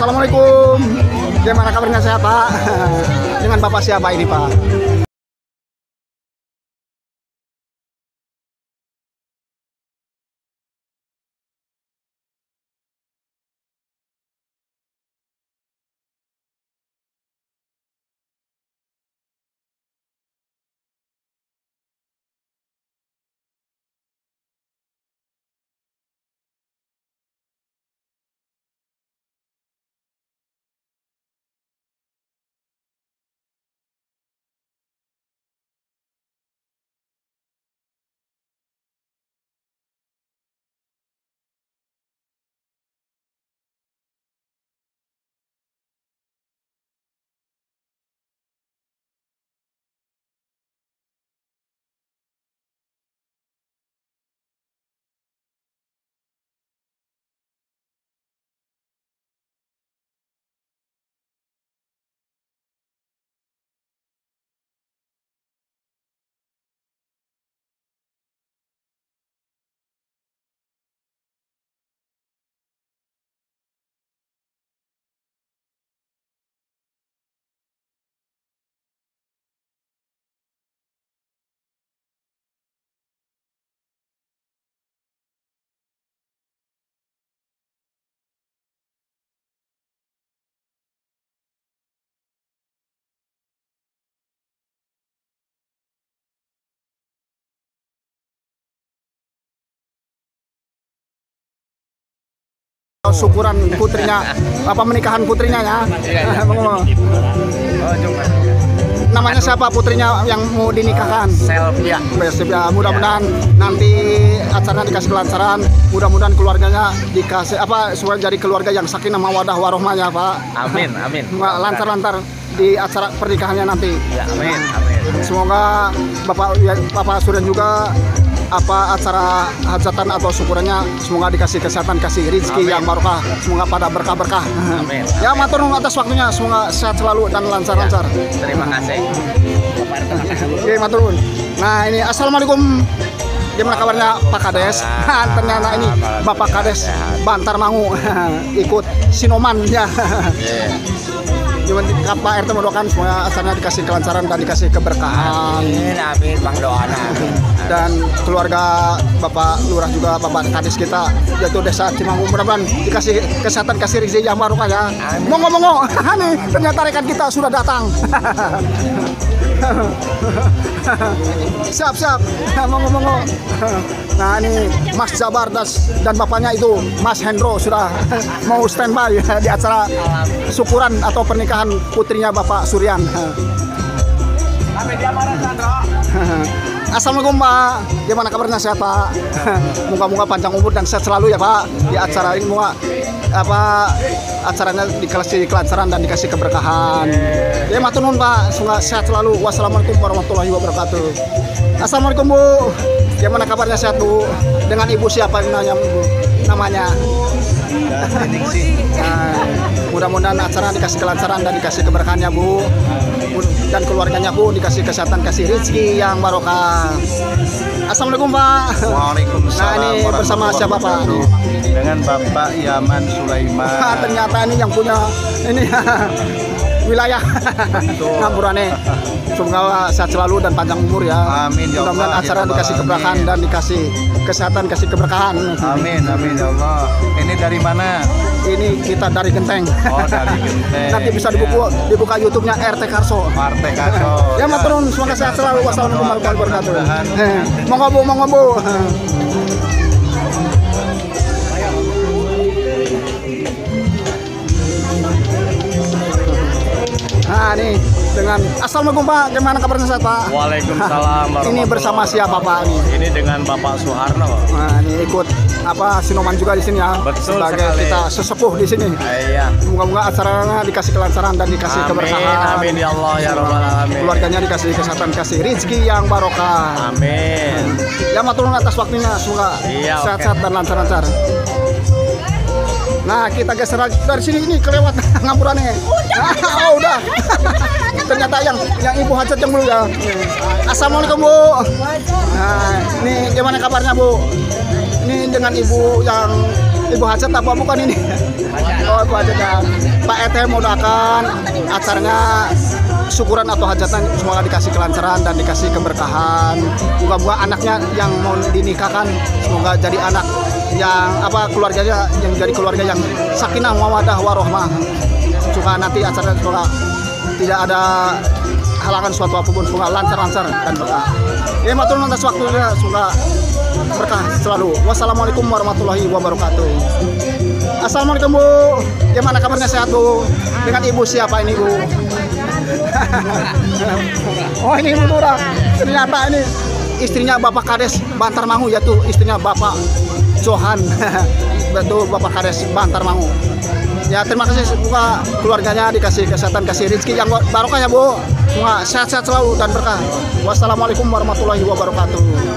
Assalamualaikum. Gimana kabarnya, sehat Pak? Dengan Bapak siapa ini Pak? Syukuran putrinya, apa menikahan putrinya ya? Namanya siapa putrinya yang mau dinikahkan? Selvia. Ya, mudah-mudahan nanti acaranya dikasih kelancaran, mudah-mudahan keluarganya dikasih apa supaya jadi keluarga yang sakinah mawaddah warohmah ya Pak. Amin, amin. Lancar-lancar di acara pernikahannya nanti. Ya, amin, amin. Semoga Bapak Suryan juga apa acara hajatan atau syukurannya semoga dikasih kesehatan, kasih rezeki yang barokah, semoga pada berkah-berkah. Amin. Ya matur nuwun atas waktunya, semoga sehat selalu dan lancar-lancar. Ya, terima kasih. Oke, matur nuwun. Nah, ini assalamualaikum. Gimana kabarnya Pak Kades? Ternyata ini Bapak Kades Bantar Mangu ikut Sinoman ya. Gimana Pak RT mendoakan semoga acaranya dikasih kelancaran dan dikasih keberkahan. Amin, amin, Bang doa. Dan keluarga Bapak Lurah juga Bapak Kades kita yaitu Desa Cimanggu, mudah-mudahan dikasih kesehatan, kasih rezeki yang barokah ya. Monggo-monggo. Nih ternyata rekan kita sudah datang. Siap-siap. Monggo-monggo. Nah ini Mas Jabar dan bapaknya itu Mas Hendro sudah mau standby di acara syukuran atau pernikahan putrinya Bapak Suryan. Assalamualaikum Pak, gimana kabarnya, sehat Pak? Moga-moga panjang umur dan sehat selalu ya Pak di acara ini, moga apa acaranya dikasih kelancaran dan dikasih keberkahan. Ya matur nuwun Pak, semoga sehat selalu. Wassalamualaikum warahmatullahi wabarakatuh. Assalamualaikum Bu, gimana kabarnya, sehat Bu? Dengan Ibu siapa namanya? Nah, mudah-mudahan acara dikasih kelancaran dan dikasih keberkahannya Bu, dan keluarganya Bu dikasih kesehatan, kasih rezeki yang barokah. Assalamualaikum Pak. Waalaikumsalam. Nah ini bersama siapa Pak? Dengan Bapak Yaman Sulaiman. Ternyata ini yang punya ini wilayah Ngamburane. Semoga sehat selalu dan panjang umur ya. Amin ya Allah. Mudah-mudahan acara dikasih keberkahan dan dikasih kesehatan, kasih keberkahan. Amin, amin ya Allah. Ini dari mana? Ini kita dari Genteng. Oh, dari Genteng. Nanti bisa dibuka YouTube-nya RT Karso. RT Karso. Ya matur nuwun, semoga sehat selalu. Wassalamualaikum warahmatullahi wabarakatuh. Monggo Bu, monggo Bu. Nah nih dengan assalamualaikum Pak, gimana kabarnya sehat Pak? Waalaikumsalam. Ini bersama siapa Pak ini? Ini dengan Bapak Soeharno. Nah ini ikut apa Sinoman juga di sini ya? Betul sebagai sekali. Kita sesepuh di sini. Iya. Moga-moga acaranya dikasih kelancaran dan dikasih keberkahan. Amin ya Allah ya Rabbal alamin. Keluarganya dikasih kesehatan, kasih rezeki yang barokah. Amin. Ya matur nuwun atas waktunya, semoga sehat-sehat dan lancar-lancar. Nah kita geser dari sini ini kelewat Ngamburane. Oh udah. Ternyata yang ibu hajat yang dulu ya. Assalamualaikum Bu. Nah ini gimana kabarnya Bu? Ini dengan ibu yang Ibu Hajat apa bukan ini? Oh, Ibu Hajat ya. Pak ET mau doakan acaranya syukuran atau hajatan semoga dikasih kelancaran dan dikasih keberkahan. Moga-moga anaknya yang mau dinikahkan semoga jadi anak yang keluarganya yang jadi keluarga yang sakinah mawaddah warahmah. Semoga nanti acara semoga tidak ada halangan suatu apapun, semoga lancar-lancar dan berkah. Ya matur nuwun atas waktunya, semoga berkah selalu. Wassalamualaikum warahmatullahi wabarakatuh. Assalamualaikum Bu, gimana kabarnya, sehat Bu? Dengan Ibu siapa ini Bu? Oh ini Ibu Nura, ternyata ini istrinya Bapak Kades Bantar Mangu, yaitu istrinya Bapak Johan. Betul, Bapak Kades Bantar Mangu. Ya terima kasih, semoga keluarganya dikasih kesehatan, kasih rezeki yang barokah ya Bu. Semoga sehat-sehat selalu dan berkah. Wassalamualaikum warahmatullahi wabarakatuh.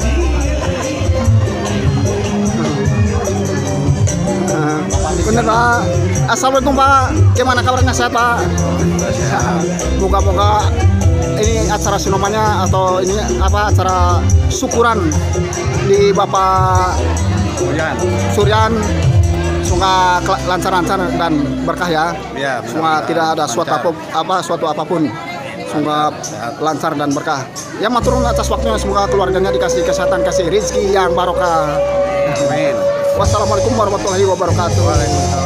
Bener Pak. Assalamualaikum Pak. Gimana kabarnya, sehat Pak? Moga-moga ini acara sinomanya atau ini acara syukuran di Bapak Suryan. Semoga lancar-lancar dan berkah ya. Ya, Semoga tidak ada suatu apapun. Semoga lancar dan berkah. Ya matur nuwun atas waktunya, semoga keluarganya dikasih kesehatan, kasih rezeki yang barokah. Amin. Wassalamualaikum warahmatullahi wabarakatuh.